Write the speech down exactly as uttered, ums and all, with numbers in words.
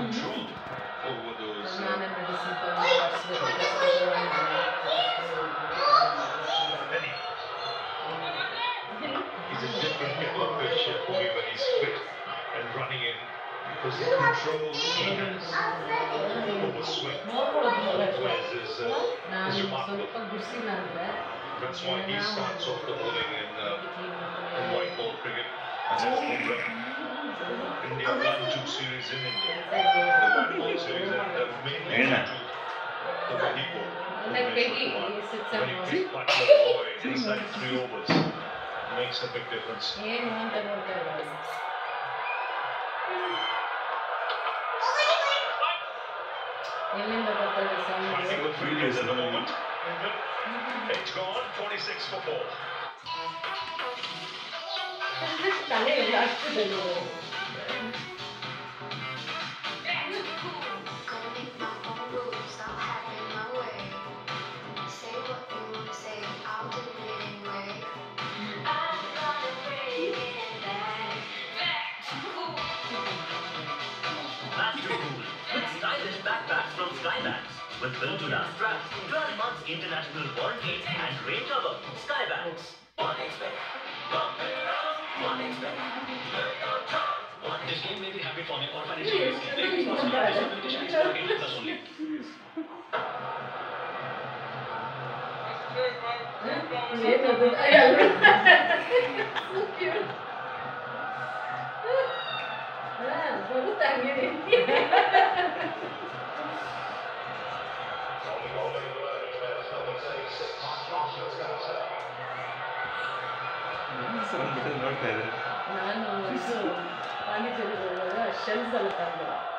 control over those. Uh, Penny. He's a different kettle of fish when he's fit and running in because the control he has over swing. Whereas is, uh, is remarkable. That's why he starts off the bowling in, uh, in white ball cricket. And that's the rep. India won two series in India. The white ball series and uh, mainly due to the Wadi ball. When he picks Patna Roy inside three overs, makes a big difference. Finding the fielders at the moment. It's gone, twenty-six for four. With built to last straps, twelve months international warranty and range cover. Skybags. One expect. One expect. This game may be happy forming or financial risk. There is possibility of limitation export eighteen plus only. ನಾನು ಇದು panipuri shells ಎಲ್ಲ ತಂದೆ